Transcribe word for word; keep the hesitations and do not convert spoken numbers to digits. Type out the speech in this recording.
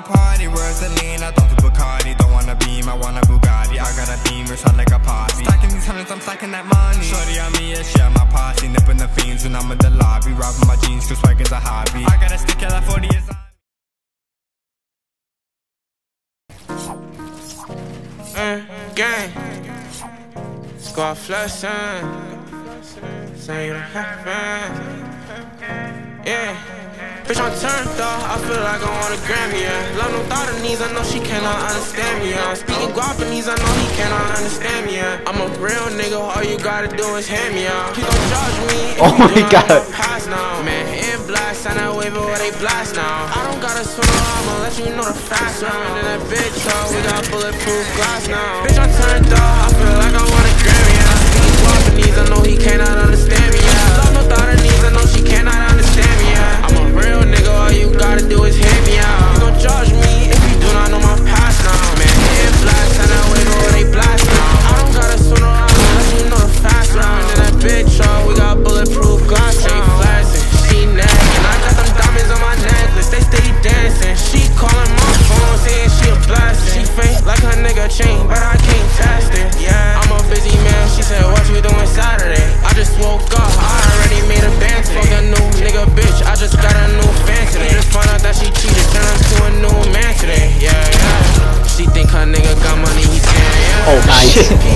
wanna party, where's the lean? I don't do Bacardi, don't wanna beam, I want a Bugatti. I got a beamer, shot like a poppy. Stacking these hundreds, I'm stacking that money. Shorty on me, yeah, share my posse. Nipping the fiends when I'm in the lobby. Robbing my jeans, cause swag is a hobby. I got a stick, yeah, that forty is on. Uh, gang, squad flexing, say you don't have fun. Yeah, bitch, I'm turned off, I feel like I want a Grammy, yeah. Love no thought of knees, I know she cannot understand me, yeah. Speaking Guapanese, I know he cannot understand me, yeah. I'm a real nigga, all you gotta do is hand me out. He gon' judge me if oh you my do God. not pass now. Man, in blast, sign that waiver where they blast now. I don't gotta swim, I'ma let you know the fast round. And that bitch, oh, we got bulletproof glass now. Bitch, I'm turned off, I feel like I want a Grammy, yeah. Speaking Guapanese, I know he cannot understand me, yeah. Love no thought of knees, I know she cannot understand me, yeah. I'm a real nigga, all you gotta do is hear me out. You gon' judge me if you do not know my past now. Man, hit blast, and that wave over they blast now. I don't gotta swim around unless you know the fast round. And that bitch, oh, we got bulletproof glass. Straight flashing, she nagging. I got them diamonds on my necklace, they steady dancing. She calling my phone, saying she a blast. She fake like her nigga chain, but I can't test it. Yeah, I'm a busy man, she said, what you doing Saturday? I just woke up, I already made a band today. Fuck a new nigga, bitch, I just got a new fan today. Just found out that she cheated, turned into a new man today. Yeah, yeah. She think her nigga got money, he saying, yeah. Oh, nice.